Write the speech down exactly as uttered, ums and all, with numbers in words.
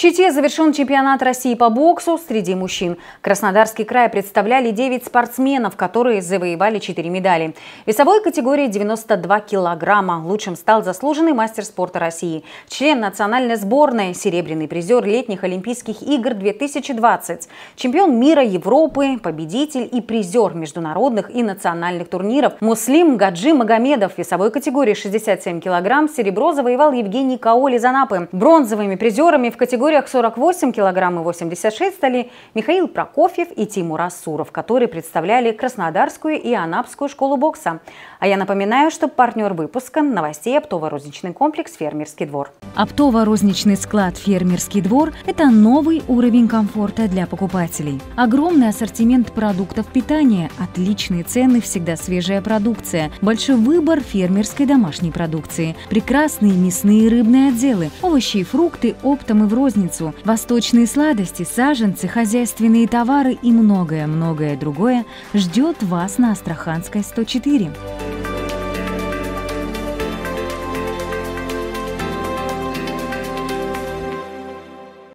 Чите завершен чемпионат России по боксу среди мужчин. Краснодарский край представляли девять спортсменов, которые завоевали четыре медали. В весовой категории девяносто два килограмма лучшим стал заслуженный мастер спорта России, член национальной сборной, серебряный призер летних Олимпийских игр две тысячи двадцать, чемпион мира, Европы, победитель и призер международных и национальных турниров Муслим Гаджи Магомедов. В весовой категории шестьдесят семь килограмм серебро завоевал Евгений Каоль из Анапы. Бронзовыми призерами в категории В категориях сорок восемь килограмм и восемьдесят шесть стали Михаил Прокофьев и Тимур Асуров, которые представляли Краснодарскую и Анапскую школу бокса. А я напоминаю, что партнер выпуска новостей оптово-розничный комплекс «Фермерский двор». Оптово-розничный склад «Фермерский двор» – это новый уровень комфорта для покупателей. Огромный ассортимент продуктов питания, отличные цены, всегда свежая продукция, большой выбор фермерской домашней продукции, прекрасные мясные и рыбные отделы, овощи и фрукты оптом и в розницу, восточные сладости, саженцы, хозяйственные товары и многое-многое другое ждет вас на Астраханской сто четыре.